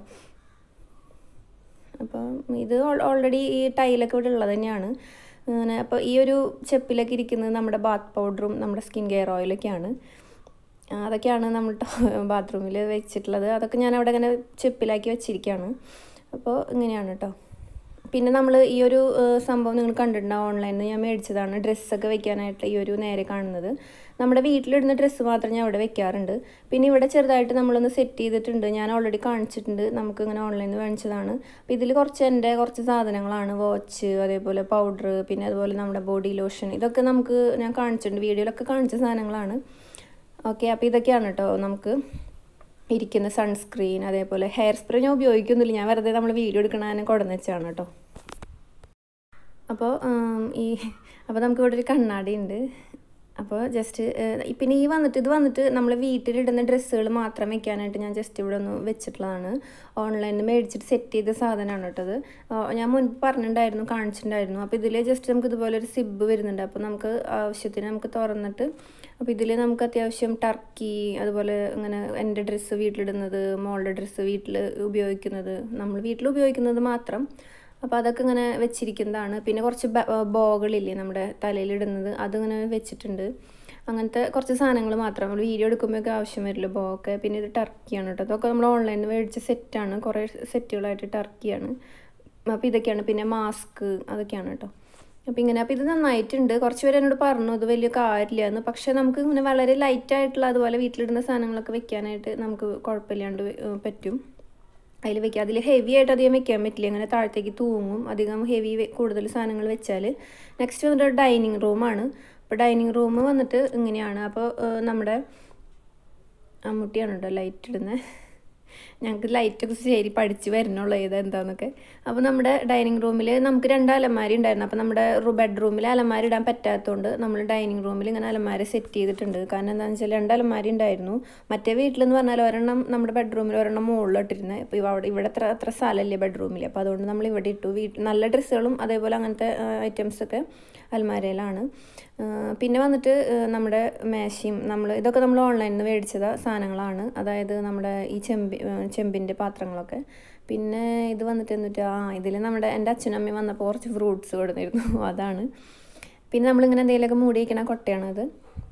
അപ്പോൾ ഇത് ഓൾറെഡി ഈ ടൈലൊക്കെ ഇവിടെ ഉള്ളത് തന്നെയാണ്. അങ്ങനെ അപ്പോൾ ഈ ഒരു ചെപ്പിലൊക്കെ ഇരിക്കുന്നത് നമ്മുടെ ബാത്ത് പൗഡറും നമ്മുടെ സ്കിൻ കെയർ ഓയിലൊക്കെയാണ്. അതൊക്കെയാണ് നമ്മൾ ബാത്റൂമിൽ വെച്ചിട്ടുള്ളത്. അതൊക്കെ ഞാൻ അവിടെ ഇങ്ങനെ ചെപ്പിലാക്കി വെച്ചിരിക്കുകയാണ്. അപ്പോൾ ഇങ്ങനെയാണ് കേട്ടോ. പിന്നെ നമ്മൾ ഈ ഒരു സംഭവം നിങ്ങൾ കണ്ടിട്ടുണ്ടാവും, ഓൺലൈനിൽ ഞാൻ മേടിച്ചതാണ്. ഡ്രസ്സൊക്കെ വെക്കാനായിട്ട് ഈ ഒരു നേരെ കാണുന്നത് നമ്മുടെ വീട്ടിലിടുന്ന ഡ്രസ്സ് മാത്രം ഞാൻ അവിടെ വെക്കാറുണ്ട്. പിന്നെ ഇവിടെ ചെറുതായിട്ട് നമ്മളൊന്ന് സെറ്റ് ചെയ്തിട്ടുണ്ട്, ഞാൻ ഓൾറെഡി കാണിച്ചിട്ടുണ്ട്. നമുക്ക് ഇങ്ങനെ ഓൺലൈനിൽ നിന്ന് മേടിച്ചതാണ്. അപ്പോൾ ഇതിൽ കുറച്ച് എൻ്റെ കുറച്ച് സാധനങ്ങളാണ്, വാച്ച്, അതേപോലെ പൗഡർ, പിന്നെ അതുപോലെ നമ്മുടെ ബോഡി ലോഷൻ, ഇതൊക്കെ നമുക്ക് ഞാൻ കാണിച്ചിട്ടുണ്ട്, വീഡിയോയിലൊക്കെ കാണിച്ച സാധനങ്ങളാണ്. ഓക്കെ, അപ്പോൾ ഇതൊക്കെയാണ് കേട്ടോ നമുക്ക് ഇരിക്കുന്ന സൺസ്ക്രീൻ. അതേപോലെ ഹെയർ സ്പ്രേ ഞാൻ ഉപയോഗിക്കുന്നില്ല, ഞാൻ വെറുതെ നമ്മൾ വീഡിയോ എടുക്കണതിനെ കൊണ്ടുവന്ന് വെച്ചാണ് കേട്ടോ. അപ്പോൾ ഈ അപ്പോൾ നമുക്ക് ഇവിടെ ഒരു കണ്ണാടി ഉണ്ട്. അപ്പോൾ ജസ്റ്റ് പിന്നെ ഈ വന്നിട്ട് ഇത് വന്നിട്ട് നമ്മൾ വീട്ടിലിടുന്ന ഡ്രസ്സുകൾ മാത്രം വെക്കാനായിട്ട് ഞാൻ ജസ്റ്റ് ഇവിടെ ഒന്ന് വെച്ചിട്ടുള്ളതാണ്. ഓൺലൈനിൽ മേടിച്ചിട്ട് സെറ്റ് ചെയ്ത സാധനമാണ് കേട്ടത്. ഞാൻ മുൻപ് പറഞ്ഞിട്ടുണ്ടായിരുന്നു, കാണിച്ചിട്ടുണ്ടായിരുന്നു. അപ്പോൾ ഇതിൽ ജസ്റ്റ് നമുക്ക് ഇതുപോലെ ഒരു സിബ് വരുന്നുണ്ട്. അപ്പോൾ നമുക്ക് ആവശ്യത്തിന് നമുക്ക് തുറന്നിട്ട്, അപ്പോൾ ഇതിൽ നമുക്ക് അത്യാവശ്യം ടർക്കി, അതുപോലെ അങ്ങനെ എൻ്റെ ഡ്രസ്സ് വീട്ടിലിടുന്നത്, മോളുടെ ഡ്രസ്സ് വീട്ടിൽ ഉപയോഗിക്കുന്നത്, നമ്മൾ വീട്ടിൽ ഉപയോഗിക്കുന്നത് മാത്രം, അപ്പോൾ അതൊക്കെ ഇങ്ങനെ വെച്ചിരിക്കുന്നതാണ്. പിന്നെ കുറച്ച് ബോകളില്ലേ നമ്മുടെ തലയിലിടുന്നത്, അതിങ്ങനെ വെച്ചിട്ടുണ്ട്. അങ്ങനത്തെ കുറച്ച് സാധനങ്ങൾ മാത്രം നമ്മൾ വീഡിയോ എടുക്കുമ്പോഴൊക്കെ ആവശ്യം വരില്ല, ബോക്കെ. പിന്നെ ഇത് ടർക്കിയാണ് കേട്ടോ. അതൊക്കെ നമ്മൾ ഓൺലൈനിൽ മേടിച്ച സെറ്റാണ്, കുറേ സെറ്റുകളായിട്ട് ടർക്കിയാണ്. അപ്പോൾ ഇതൊക്കെയാണ്. പിന്നെ മാസ്ക്, അതൊക്കെയാണ് കേട്ടോ. അപ്പോൾ ഇങ്ങനെ അപ്പോൾ ഇത് നന്നായിട്ടുണ്ട്. കുറച്ച് പേര് എന്നോട് പറഞ്ഞു ഇത് വലിയ കാര്യമില്ല എന്ന്. പക്ഷേ നമുക്ക് ഇങ്ങനെ വളരെ ലൈറ്റായിട്ടുള്ള അതുപോലെ വീട്ടിലിടുന്ന സാധനങ്ങളൊക്കെ വെക്കാനായിട്ട് നമുക്ക് കുഴപ്പമില്ലാണ്ട് പറ്റും. അതിൽ വെക്കുക. അതിൽ ഹെവി ആയിട്ട് അധികം വെക്കാൻ പറ്റില്ല, അങ്ങനെ താഴത്തേക്ക് തൂങ്ങും അധികം ഹെവി കൂടുതൽ സാധനങ്ങൾ വെച്ചാൽ. നെക്സ്റ്റ് വന്നിട്ട് ഡൈനിങ് റൂമാണ്. അപ്പോൾ ഡൈനിങ് റൂം വന്നിട്ട് ഇങ്ങനെയാണ്. അപ്പോൾ നമ്മുടെ അമ്മൂട്ടിയാണ് കേട്ടോ ലൈറ്റ് ഇടുന്നത്. ഞങ്ങൾക്ക് ലൈറ്റൊക്കെ ശരി പഠിച്ച് വരണുള്ളൂ ഏത് എന്താണെന്നൊക്കെ. അപ്പോൾ നമ്മുടെ ഡൈനിങ് റൂമിൽ നമുക്ക് രണ്ട് അലമാരി ഉണ്ടായിരുന്നു. അപ്പോൾ നമ്മുടെ ബെഡ്റൂമിൽ അലമാരി ഇടാൻ പറ്റാത്തതുകൊണ്ട് നമ്മൾ ഡൈനിങ് റൂമിൽ ഇങ്ങനെ അലമാരി സെറ്റ് ചെയ്തിട്ടുണ്ട്. കാരണം എന്താണെന്ന് വെച്ചാൽ രണ്ട് അലമാരി ഉണ്ടായിരുന്നു. മറ്റേ വീട്ടിലെന്ന് പറഞ്ഞാൽ ഒരെണ്ണം നമ്മുടെ ബെഡ്റൂമിൽ ഒരെണ്ണം മുകളിലിട്ടിരുന്നത്. ഇപ്പോൾ അവിടെ ഇവിടെ അത്ര അത്ര സ്ഥലമല്ലേ ബെഡ്റൂമിൽ. അപ്പോൾ അതുകൊണ്ട് നമ്മൾ ഇവിടെ ഇട്ടു. വീട്ടിൽ നല്ല ഡ്രസ്സുകളും അതേപോലെ അങ്ങനത്തെ ഐറ്റംസൊക്കെ അലമാരയിലാണ്. പിന്നെ വന്നിട്ട് നമ്മുടെ മേശയും നമ്മൾ ഇതൊക്കെ നമ്മൾ ഓൺലൈനിൽ നിന്ന് മേടിച്ചത സാധനങ്ങളാണ്. അതായത് നമ്മുടെ ഈ ചെമ്പി ചെമ്പിൻ്റെ പാത്രങ്ങളൊക്കെ. പിന്നെ ഇത് വന്നിട്ട് എന്നിട്ട് ആ ഇതിൽ നമ്മുടെ എൻ്റെ അച്ഛനമ്മയും വന്നപ്പോൾ കുറച്ച് ഫ്രൂട്ട്സ് കൊടുത്തിരുന്നു, അതാണ്. പിന്നെ നമ്മളിങ്ങനെ എന്തെങ്കിലുമൊക്കെ മൂടി വയ്ക്കണ കൊട്ടയാണത്.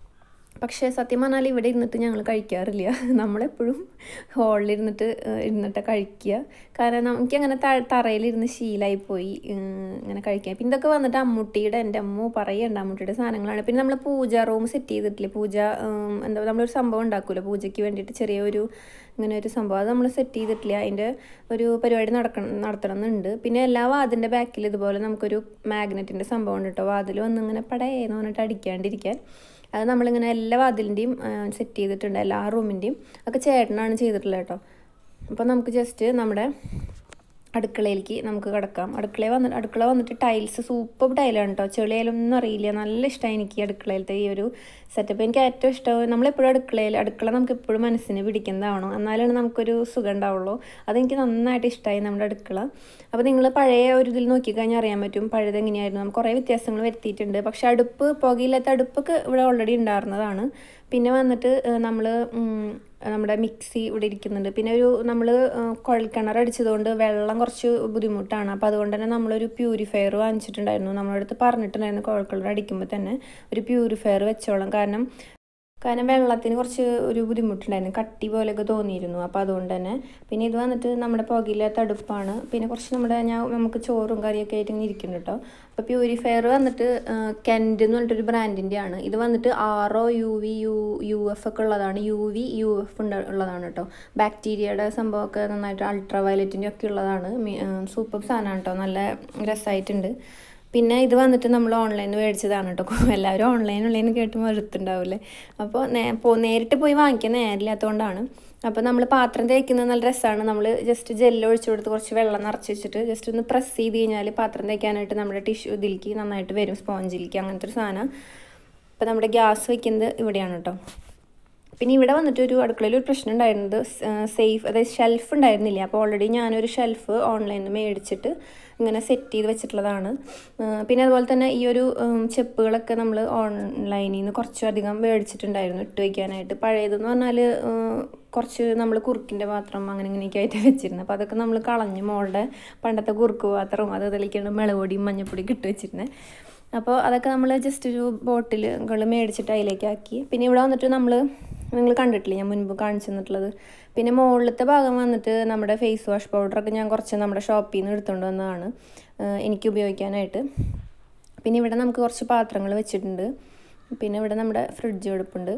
പക്ഷേ സത്യം പറഞ്ഞാൽ ഇവിടെ ഇരുന്നിട്ട് ഞങ്ങൾ കഴിക്കാറില്ല. നമ്മളെപ്പോഴും ഹോളിലിരുന്നിട്ട് ഇരുന്നിട്ട് കഴിക്കുക. കാരണം എനിക്കങ്ങനെ ത തറയിലിരുന്ന് ശീലമായിപ്പോയി ഇങ്ങനെ കഴിക്കാൻ. പിന്നെ ഇതൊക്കെ വന്നിട്ട് അമ്മൂട്ടിയുടെ എൻ്റെ അമ്മ പറയണ്ട അമ്മൂട്ടിയുടെ സാധനങ്ങളാണ്. പിന്നെ നമ്മൾ പൂജ റൂം സെറ്റ് ചെയ്തിട്ടില്ലേ, പൂജ എന്താ നമ്മളൊരു സംഭവം ഉണ്ടാക്കുമല്ലോ പൂജയ്ക്ക് വേണ്ടിയിട്ട്, ചെറിയൊരു ഇങ്ങനെ ഒരു സംഭവം, അത് നമ്മൾ സെറ്റ് ചെയ്തിട്ടില്ല. അതിൻ്റെ ഒരു പരിപാടി നടക്കണം നടത്തണം എന്നുണ്ട്. പിന്നെ എല്ലാ വാതിൻ്റെ ബാക്കിൽ ഇതുപോലെ നമുക്കൊരു മാഗ്നറ്റിൻ്റെ സംഭവം ഉണ്ട് കേട്ടോ. വാതിൽ വന്ന് ഇങ്ങനെ പടയെന്ന് പറഞ്ഞിട്ട് അടിക്കാണ്ടിരിക്കാൻ. അത് നമ്മളിങ്ങനെ എല്ലാ വാതിലിൻ്റെയും സെറ്റ് ചെയ്തിട്ടുണ്ട്, എല്ലാ റൂമിൻ്റെയും ഒക്കെ ചേട്ടനാണ് ചെയ്തിട്ടുള്ളത് കേട്ടോ. അപ്പോൾ നമുക്ക് ജസ്റ്റ് നമ്മുടെ അടുക്കളയിലേക്ക് നമുക്ക് കിടക്കാം. അടുക്കളയിൽ വന്നിട്ട് അടുക്കള വന്നിട്ട് ടൈൽസ് സൂപ്പർ ടൈലാണ് കേട്ടോ. ചെളിയാലൊന്നും അറിയില്ല, നല്ല ഇഷ്ടമായി എനിക്ക് അടുക്കളയിലത്തെ ഈ ഒരു സെറ്റപ്പ്. എനിക്ക് ഏറ്റവും ഇഷ്ടം നമ്മളെപ്പോഴും അടുക്കളയിൽ അടുക്കള നമുക്ക് എപ്പോഴും മനസ്സിന് പിടിക്കുന്നതാവണം, എന്നാലാണ് നമുക്കൊരു സുഖം ഉണ്ടാവുള്ളൂ. അതെനിക്ക് നന്നായിട്ട് ഇഷ്ടമായി നമ്മുടെ അടുക്കള. അപ്പോൾ നിങ്ങൾ പഴയ ഒരു ഇതിൽ നോക്കിക്കഴിഞ്ഞാൽ അറിയാൻ പറ്റും പഴയത് എങ്ങനെയായിരുന്നു. നമുക്ക് കുറേ വ്യത്യാസങ്ങൾ വരുത്തിയിട്ടുണ്ട്. പക്ഷേ അടുപ്പ് പുകയില്ലാത്ത അടുപ്പൊക്കെ ഇവിടെ ഓൾറെഡി ഉണ്ടായിരുന്നതാണ്. പിന്നെ വന്നിട്ട് നമ്മൾ നമ്മുടെ മിക്സി ഇവിടെ ഇരിക്കുന്നുണ്ട്. പിന്നെ ഒരു നമ്മൾ കുഴൽക്കിണർ അടിച്ചതുകൊണ്ട് വെള്ളം കുറച്ച് ബുദ്ധിമുട്ടാണ്. അപ്പോൾ അതുകൊണ്ട് തന്നെ നമ്മളൊരു പ്യൂരിഫയർ വാങ്ങിച്ചിട്ടുണ്ടായിരുന്നു. നമ്മുടെ അടുത്ത് പറഞ്ഞിട്ടുണ്ടായിരുന്നു കുഴൽക്കിണർ അടിക്കുമ്പോൾ തന്നെ ഒരു പ്യൂരിഫയർ വെച്ചോളാം. കാരണം കാരണം വെള്ളത്തിന് കുറച്ച് ഒരു ബുദ്ധിമുട്ടുണ്ടായിരുന്നു, കട്ടി പോലെയൊക്കെ തോന്നിയിരുന്നു. അപ്പോൾ അതുകൊണ്ട് തന്നെ. പിന്നെ ഇത് വന്നിട്ട് നമ്മുടെ പുകയില്ലാത്ത അടുപ്പാണ്. പിന്നെ കുറച്ച് നമ്മുടെ ഞാൻ നമുക്ക് ചോറും കറിയൊക്കെ ആയിട്ട് ഇങ്ങനെ ഇരിക്കുന്നുണ്ട് കേട്ടോ. അപ്പോൾ പ്യൂരിഫയർ വന്നിട്ട് കെൻഡ് എന്ന് പറഞ്ഞിട്ടൊരു ബ്രാൻഡിൻ്റെ ആണ്. ഇത് വന്നിട്ട് R O U V U U F ഒക്കെ ഉള്ളതാണ്. യു വി യു എഫ് ഉള്ളതാണ് കേട്ടോ. ബാക്ടീരിയയുടെ സംഭവമൊക്കെ നന്നായിട്ട് അൾട്രാ വയലറ്റിൻ്റെ ഒക്കെ ഉള്ളതാണ്. സൂപ്പർ സാധനമാണ് കേട്ടോ, നല്ല രസമായിട്ടുണ്ട്. പിന്നെ ഇത് വന്നിട്ട് നമ്മൾ ഓൺലൈനിൽ മേടിച്ചതാണ് കേട്ടോ. എല്ലാവരും ഓൺലൈൻ ഓൺലൈൻ കേട്ടുമ്പോൾ എടുത്തുണ്ടാവില്ലേ. അപ്പോൾ നേ പോ നേരിട്ട് പോയി വാങ്ങിക്കാൻ നേരില്ലാത്തതുകൊണ്ടാണ്. അപ്പോൾ നമ്മൾ പാത്രം തേക്കുന്നത് നല്ല രസമാണ്. നമ്മൾ ജസ്റ്റ് ജെല്ല് ഒഴിച്ചു കൊടുത്ത് കുറച്ച് വെള്ളം നിറച്ച് വെച്ചിട്ട് ജസ്റ്റ് ഒന്ന് പ്രസ് ചെയ്ത് കഴിഞ്ഞാൽ പാത്രം തേക്കാനായിട്ട് നമ്മുടെ ടിഷ്യൂ ഇതിലേക്ക് നന്നായിട്ട് വരും, സ്പോഞ്ചിലേക്ക്, അങ്ങനത്തെ ഒരു സാധനം. അപ്പോൾ നമ്മുടെ ഗ്യാസ് വയ്ക്കുന്നത് ഇവിടെയാണ് കേട്ടോ. പിന്നെ ഇവിടെ വന്നിട്ട് ഒരു അടുക്കളയിൽ ഒരു പ്രശ്നം ഉണ്ടായിരുന്നത് സേഫ്, അതായത് ഷെൽഫ് ഉണ്ടായിരുന്നില്ല. അപ്പോൾ ഓൾറെഡി ഞാനൊരു ഷെൽഫ് ഓൺലൈനിൽ മേടിച്ചിട്ട് ഇങ്ങനെ സെറ്റ് ചെയ്ത് വെച്ചിട്ടുള്ളതാണ്. പിന്നെ അതുപോലെ തന്നെ ഈ ഒരു ചെപ്പുകളൊക്കെ നമ്മൾ ഓൺലൈനിൽ നിന്ന് കുറച്ചധികം മേടിച്ചിട്ടുണ്ടായിരുന്നു ഇട്ട് വയ്ക്കാനായിട്ട്. പഴയതെന്ന് പറഞ്ഞാൽ കുറച്ച് നമ്മൾ കുറുക്കിൻ്റെ പാത്രം അങ്ങനെ ഇങ്ങനെയൊക്കെ ആയിട്ട് വെച്ചിരുന്നത്. അപ്പോൾ അതൊക്കെ നമ്മൾ കളഞ്ഞ് മോളുടെ പണ്ടത്തെ കുറുക്ക് പാത്രവും അത് അതിലേക്കാണ് മുളകുപൊടിയും മഞ്ഞപ്പൊടിയും ഇട്ട് വെച്ചിരുന്നത്. അപ്പോൾ അതൊക്കെ നമ്മൾ ജസ്റ്റ് ഒരു ബോട്ടിലുകൾ മേടിച്ചിട്ട് അതിലേക്കാക്കി. പിന്നെ ഇവിടെ വന്നിട്ട് നമ്മൾ നിങ്ങൾ കണ്ടിട്ടില്ലേ ഞാൻ മുൻപ് കാണിച്ചു തന്നിട്ടുള്ളത്. പിന്നെ മുകളിലത്തെ ഭാഗം വന്നിട്ട് നമ്മുടെ ഫേസ് വാഷ് പൗഡറൊക്കെ ഞാൻ കുറച്ച് നമ്മുടെ ഷോപ്പിൽ നിന്ന് എടുത്തുകൊണ്ട് വന്നതാണ് എനിക്ക് ഉപയോഗിക്കാനായിട്ട്. പിന്നെ ഇവിടെ നമുക്ക് കുറച്ച് പാത്രങ്ങൾ വെച്ചിട്ടുണ്ട്. പിന്നെ ഇവിടെ നമ്മുടെ ഫ്രിഡ്ജ് എടുപ്പുണ്ട്.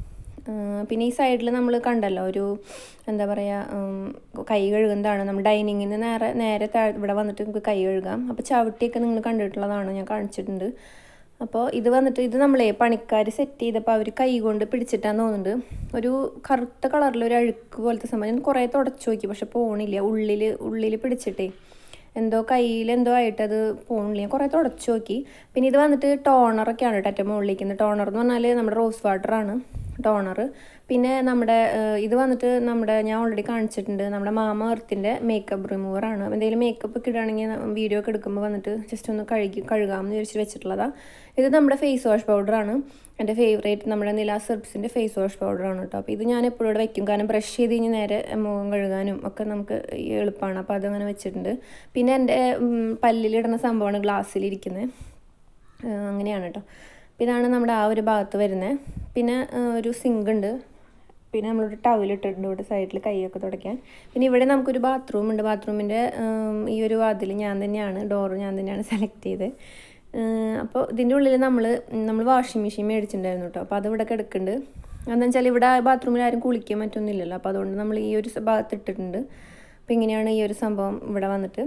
പിന്നെ ഈ സൈഡിൽ നമ്മൾ കണ്ടല്ലോ ഒരു എന്താ പറയുക കൈ കഴുകുന്നതാണ്. നമ്മൾ ഡൈനിങ്ങിൽ നിന്ന് നേരെ നേരെ താഴെ ഇവിടെ വന്നിട്ട് നമുക്ക് കൈ കഴുകാം. അപ്പോൾ ചവിട്ടിയൊക്കെ നിങ്ങൾ കണ്ടിട്ടുള്ളതാണ്, ഞാൻ കാണിച്ചിട്ടുണ്ട്. അപ്പോൾ ഇത് വന്നിട്ട് ഇത് നമ്മളെ പണിക്കാർ സെറ്റ് ചെയ്തപ്പോൾ അവർ കൈ കൊണ്ട് പിടിച്ചിട്ടാന്ന് തോന്നുന്നുണ്ട്. ഒരു കറുത്ത കളറിലൊരു അഴുക്ക് പോലത്തെ സംഭവം. ഞാൻ കുറേ തുടച്ചു നോക്കി, പക്ഷെ പോണില്ല. ഉള്ളിൽ ഉള്ളിൽ പിടിച്ചിട്ടേ എന്തോ കയ്യിൽ എന്തോ ആയിട്ട് അത് പോണില്ല. കുറേ തുടച്ചു നോക്കി. പിന്നെ ഇത് വന്നിട്ട് ടോണറൊക്കെയാണ് കേട്ടോ ഏറ്റവും മുകളിലിരിക്കുന്നത്. ടോണർ എന്ന് പറഞ്ഞാൽ നമ്മുടെ റോസ് വാട്ടറാണ് ടോണർ. പിന്നെ നമ്മുടെ ഇത് വന്നിട്ട് നമ്മുടെ ഞാൻ ഓൾറെഡി കാണിച്ചിട്ടുണ്ട് നമ്മുടെ മാമ എർത്തിൻ്റെ മേക്കപ്പ് റിമൂവറാണ്. എന്തെങ്കിലും മേക്കപ്പ് ഒക്കെ ഇടുകയാണെങ്കിൽ വീഡിയോ ഒക്കെ എടുക്കുമ്പോൾ വന്നിട്ട് ജസ്റ്റ് ഒന്ന് കഴുകി കഴുകാമെന്ന് വിചാരിച്ച് വെച്ചിട്ടുള്ളതാണ്. ഇത് നമ്മുടെ ഫേസ് വാഷ് പൗഡറാണ്, എൻ്റെ ഫേവറേറ്റ് നമ്മുടെ നില സെർബ്സിൻ്റെ ഫേസ് വാഷ് പൗഡറാണ് കേട്ടോ. അപ്പോൾ ഇത് ഞാൻ എപ്പോഴും ഇവിടെ വയ്ക്കും, കാരണം ബ്രഷ് ചെയ്ത് കഴിഞ്ഞ് നേരെ മുഖം കഴുകാനും ഒക്കെ നമുക്ക് എളുപ്പമാണ്. അപ്പോൾ അതങ്ങനെ വെച്ചിട്ടുണ്ട്. പിന്നെ എൻ്റെ പല്ലിലിടുന്ന സംഭവമാണ് ഗ്ലാസ്സിലിരിക്കുന്നത്, അങ്ങനെയാണ് കേട്ടോ. ഇതാണ് നമ്മുടെ ആ ഒരു ഭാഗത്ത് വരുന്നത്. പിന്നെ ഒരു സിങ്ക് ഉണ്ട്. പിന്നെ നമ്മളൊരു ടവലിട്ടിട്ടുണ്ട് ഇവിടെ സൈഡിൽ കൈയൊക്കെ തുടയ്ക്കാൻ. പിന്നെ ഇവിടെ നമുക്കൊരു ബാത്റൂം ഉണ്ട്. ബാത്റൂമിൻ്റെ ഈ ഒരു വാതിൽ ഞാൻ തന്നെയാണ്, ഡോറ് ഞാൻ തന്നെയാണ് സെലക്ട് ചെയ്തത്. അപ്പോൾ ഇതിൻ്റെ ഉള്ളിൽ നമ്മൾ നമ്മൾ വാഷിംഗ് മെഷീൻ മേടിച്ചിട്ടുണ്ടായിരുന്നു കേട്ടോ. അപ്പോൾ അതിവിടെ കിടക്കുന്നുണ്ട്. എന്താണെന്ന് വെച്ചാൽ ഇവിടെ ബാത്റൂമിൽ ആരും കുളിക്കാൻ പറ്റൊന്നുമില്ലല്ലോ. അപ്പോൾ അതുകൊണ്ട് നമ്മൾ ഈ ഒരു ഭാഗത്ത് ഇട്ടിട്ടുണ്ട്. അപ്പോൾ ഇങ്ങനെയാണ് ഈ ഒരു സംഭവം ഇവിടെ വന്നിട്ട്.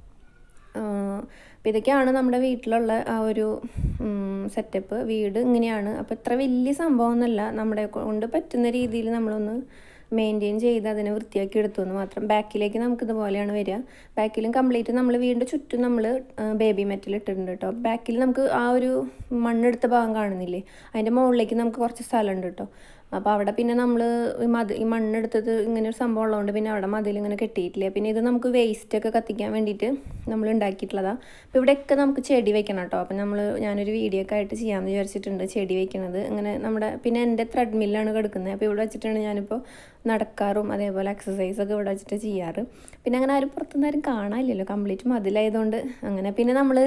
അപ്പോൾ ഇതൊക്കെയാണ് നമ്മുടെ വീട്ടിലുള്ള ആ ഒരു സെറ്റപ്പ്. വീട് ഇങ്ങനെയാണ്. അപ്പോൾ ഇത്ര വലിയ സംഭവമൊന്നുമല്ല, നമ്മുടെ കൊണ്ട് പറ്റുന്ന രീതിയിൽ നമ്മളൊന്ന് മെയിൻറ്റെയിൻ ചെയ്ത് അതിനെ വൃത്തിയാക്കി എടുത്തു എന്ന് മാത്രം. ബാക്കിലേക്ക് നമുക്ക് ഇതുപോലെയാണ് വരിക. ബാക്കിലും കംപ്ലീറ്റ് നമ്മൾ വീണ്ടും ചുറ്റും നമ്മൾ ബേബി മെറ്റൽ ഇട്ടിട്ടുണ്ട് കേട്ടോ. ബാക്കിൽ നമുക്ക് ആ ഒരു മണ്ണെടുത്ത ഭാഗം കാണുന്നില്ലേ, അതിൻ്റെ മുകളിലേക്ക് നമുക്ക് കുറച്ച് സ്ഥലമുണ്ട് കേട്ടോ. അപ്പോൾ അവിടെ പിന്നെ നമ്മൾ ഈ മത് ഈ മണ്ണെടുത്തത് ഇങ്ങനെ ഒരു സംഭവം ഉള്ളതുകൊണ്ട് പിന്നെ അവിടെ മതിലിങ്ങനെ കെട്ടിയിട്ടില്ല. പിന്നെ ഇത് നമുക്ക് വേസ്റ്റൊക്കെ കത്തിക്കാൻ വേണ്ടിയിട്ട് നമ്മൾ ഉണ്ടാക്കിയിട്ടുള്ളതാണ്. അപ്പോൾ ഇവിടെയൊക്കെ നമുക്ക് ചെടി വെക്കണം കേട്ടോ. അപ്പം നമ്മൾ ഞാനൊരു വീഡിയോ ഒക്കെ ആയിട്ട് ചെയ്യാമെന്ന് വിചാരിച്ചിട്ടുണ്ട് ചെടി വെക്കണത്. ഇങ്ങനെ നമ്മുടെ പിന്നെ എൻ്റെ ത്രെഡ് മില്ലാണ് കിടക്കുന്നത്. അപ്പോൾ ഇവിടെ വെച്ചിട്ടാണ് ഞാനിപ്പോൾ നടക്കാറും അതേപോലെ എക്സസൈസൊക്കെ ഇവിടെ വെച്ചിട്ട് ചെയ്യാറ്. പിന്നെ അങ്ങനെ ആരും പുറത്തുനിന്ന് ആരും കാണാനില്ലല്ലോ, കംപ്ലീറ്റ് മതിലായതുകൊണ്ട്. അങ്ങനെ പിന്നെ നമ്മൾ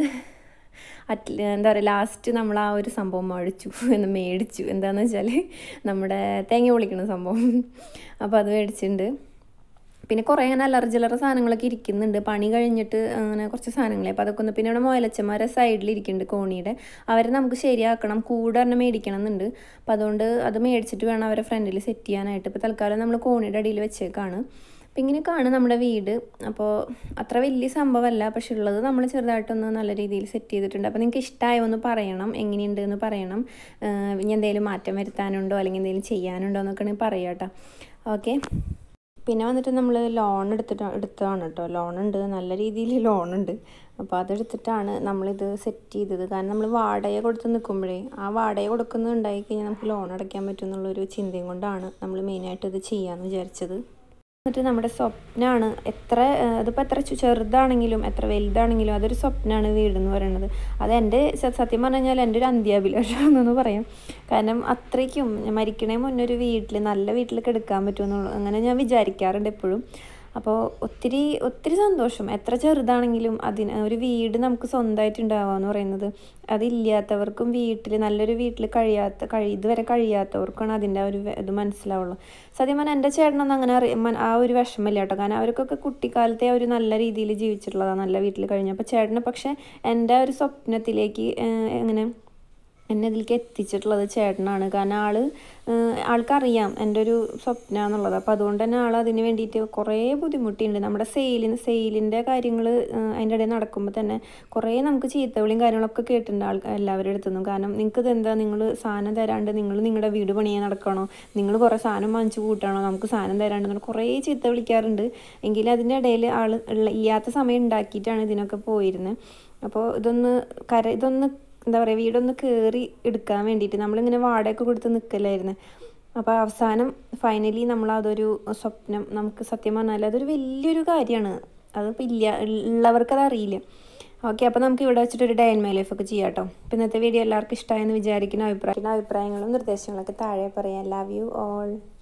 അറ്റ് എന്താ പറയുക ലാസ്റ്റ് നമ്മൾ ആ ഒരു സംഭവം മേടിച്ചു എന്ന് മേടിച്ചു എന്താണെന്ന് വെച്ചാൽ നമ്മുടെ തേങ്ങ പൊളിക്കുന്ന സംഭവം. അപ്പോൾ അത് മേടിച്ചിട്ടുണ്ട്. പിന്നെ കുറേ അങ്ങനെ അലർജി അലറ സാധനങ്ങളൊക്കെ ഇരിക്കുന്നുണ്ട് പണി കഴിഞ്ഞിട്ട്. അങ്ങനെ കുറച്ച് സാധനങ്ങളെ അപ്പോൾ അതൊക്കെ ഒന്ന് പിന്നെ ഇവിടെ മുയലച്ചന്മാരെ സൈഡിൽ ഇരിക്കുന്നുണ്ട് കോണിയുടെ. അവരെ നമുക്ക് ശരിയാക്കണം, കൂടെ തന്നെ മേടിക്കണം എന്നുണ്ട്. അപ്പോൾ അതുകൊണ്ട് അത് മേടിച്ചിട്ട് വേണം അവരെ ഫ്രണ്ടിൽ സെറ്റ് ചെയ്യാനായിട്ട്. ഇപ്പോൾ തൽക്കാലം നമ്മൾ കോണിയുടെ അടിയിൽ വെച്ചേക്കാണ്. അപ്പം ഇങ്ങനെയൊക്കെയാണ് നമ്മുടെ വീട്. അപ്പോൾ അത്ര വലിയ സംഭവമല്ല, പക്ഷെ ഉള്ളത് നമ്മൾ ചെറുതായിട്ടൊന്ന് നല്ല രീതിയിൽ സെറ്റ് ചെയ്തിട്ടുണ്ട്. അപ്പോൾ നിങ്ങൾക്ക് ഇഷ്ടമായോ എന്ന് പറയണം, എങ്ങനെയുണ്ട് എന്ന് പറയണം. ഇനി എന്തെങ്കിലും മാറ്റം വരുത്താനുണ്ടോ അല്ലെങ്കിൽ എന്തെങ്കിലും ചെയ്യാനുണ്ടോ എന്നൊക്കെ പറയാം കേട്ടോ. ഓക്കെ. പിന്നെ വന്നിട്ട് നമ്മൾ ലോൺ എടുത്തിട്ട് എടുത്തതാണ് കേട്ടോ. ലോണുണ്ട്, നല്ല രീതിയിൽ ലോണുണ്ട്. അപ്പോൾ അതെടുത്തിട്ടാണ് നമ്മളിത് സെറ്റ് ചെയ്തത്. കാരണം നമ്മൾ വാടക കൊടുത്ത് നിൽക്കുമ്പോഴേ ആ വാടക കൊടുക്കുന്നത് ഉണ്ടായി കഴിഞ്ഞാൽ നമുക്ക് ലോൺ അടയ്ക്കാൻ പറ്റും എന്നുള്ളൊരു ചിന്തയും കൊണ്ടാണ് നമ്മൾ മെയിനായിട്ട് ഇത് ചെയ്യാമെന്ന് വിചാരിച്ചത്. എന്നിട്ട് നമ്മുടെ സ്വപ്നമാണ്. എത്ര അതിപ്പോൾ എത്ര ചെറുതാണെങ്കിലും എത്ര വലുതാണെങ്കിലും അതൊരു സ്വപ്നമാണ് വീടെന്ന് പറയുന്നത്. അതെൻ്റെ സത്യം പറഞ്ഞു കഴിഞ്ഞാൽ എൻ്റെ ഒരു അന്ത്യാഭിലാഷമാണെന്ന് പറയാം. കാരണം അത്രയ്ക്കും മരിക്കണേ മുന്നേ ഒരു വീട്ടിൽ നല്ല വീട്ടിൽ കിടക്കാൻ പറ്റുമെന്നുള്ളൂ അങ്ങനെ ഞാൻ വിചാരിക്കാറുണ്ട് എപ്പോഴും. അപ്പോൾ ഒത്തിരി ഒത്തിരി സന്തോഷം. എത്ര ചെറുതാണെങ്കിലും അതിന് ഒരു വീട് നമുക്ക് സ്വന്തമായിട്ട് ഉണ്ടാവുക എന്ന് പറയുന്നത് അതില്ലാത്തവർക്കും വീട്ടിൽ നല്ലൊരു വീട്ടിൽ കഴിയാത്ത കഴി ഇതുവരെ കഴിയാത്തവർക്കാണ് അതിൻ്റെ ഒരു ഇത് മനസ്സിലാവുള്ളൂ. സത്യം പറഞ്ഞാൽ എൻ്റെ ചേട്ടനൊന്നും അങ്ങനെ അറിയ ആ ഒരു വിഷമമില്ല കേട്ടോ. കാരണം അവർക്കൊക്കെ കുട്ടിക്കാലത്തെ ഒരു നല്ല രീതിയിൽ ജീവിച്ചിട്ടുള്ളതാണ്, നല്ല വീട്ടിൽ കഴിഞ്ഞു. അപ്പോൾ ചേട്ടന് പക്ഷേ എൻ്റെ ഒരു സ്വപ്നത്തിലേക്ക് എങ്ങനെ എന്നെ ഇതിലേക്ക് എത്തിച്ചിട്ടുള്ളത് ചേട്ടനാണ്. കാരണം ആൾ ആൾക്കറിയാം എൻ്റെ ഒരു സ്വപ്നം എന്നുള്ളത്. അപ്പോൾ അതുകൊണ്ട് തന്നെ ആൾ അതിന് വേണ്ടിയിട്ട് കുറേ ബുദ്ധിമുട്ടിയിട്ടുണ്ട്. നമ്മുടെ സെയിലിന് സെയിലിൻ്റെ കാര്യങ്ങൾ അതിൻ്റെ ഇടയിൽ നടക്കുമ്പോൾ തന്നെ കുറേ നമുക്ക് ചീത്തവിളിയും കാര്യങ്ങളൊക്കെ കേട്ടിട്ടുണ്ട് ആൾ എല്ലാവരുടെ അടുത്തുനിന്നും. കാരണം നിങ്ങൾക്ക് ഇതെന്താ, നിങ്ങൾ സാധനം തരാണ്ട് നിങ്ങൾ നിങ്ങളുടെ വീട് പണിയാൻ നടക്കണോ, നിങ്ങൾ കുറേ സാധനം വാങ്ങിച്ചു കൂട്ടണോ, നമുക്ക് സാധനം തരാണ്ട് കുറേ ചീത്ത വിളിക്കാറുണ്ട്. എങ്കിലും അതിൻ്റെ ഇടയിൽ ആൾ ഇല്ലാത്ത സമയം ഉണ്ടാക്കിയിട്ടാണ് ഇതിനൊക്കെ പോയിരുന്നത്. അപ്പോൾ ഇതൊന്ന് കര ഇതൊന്ന് എന്താ പറയുക വീടൊന്ന് കയറി എടുക്കാൻ വേണ്ടിയിട്ട് നമ്മളിങ്ങനെ വാടകയൊക്കെ കൊടുത്ത് നിൽക്കലായിരുന്നു. അപ്പോൾ അവസാനം ഫൈനലി നമ്മൾ അതൊരു സ്വപ്നം നമുക്ക് സത്യം പറഞ്ഞാൽ അതൊരു വലിയൊരു കാര്യമാണ്. അതിപ്പോൾ ഇല്ല ഉള്ളവർക്കത് അറിയില്ല. ഓക്കെ. അപ്പോൾ നമുക്ക് ഇവിടെ വെച്ചിട്ടൊരു ഡേ ഇൻ മൈ ലൈഫൊക്കെ ചെയ്യാം കേട്ടോ. അപ്പോൾ ഇന്നത്തെ വീഡിയോ എല്ലാവർക്കും ഇഷ്ടമായെന്ന് വിചാരിക്കുന്ന അഭിപ്രായം അഭിപ്രായങ്ങളും നിർദ്ദേശങ്ങളൊക്കെ താഴെ പറയാം. Love you all.